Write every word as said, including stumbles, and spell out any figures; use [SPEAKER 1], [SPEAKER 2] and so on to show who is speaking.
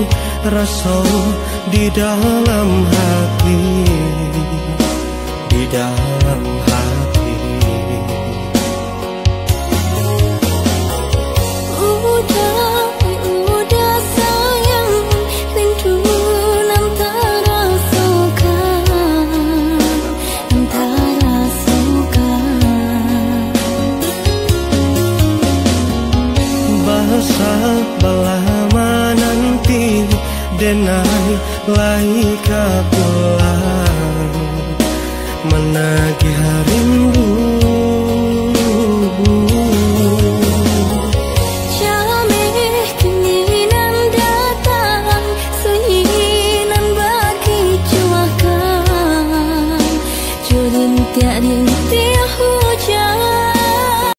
[SPEAKER 1] rasa di dalam hati, di dalam hati.
[SPEAKER 2] Udah, udah sayang, rindu nan terasukan, nan terasukan.
[SPEAKER 1] Bahasa belama nanti denai lai kapulah.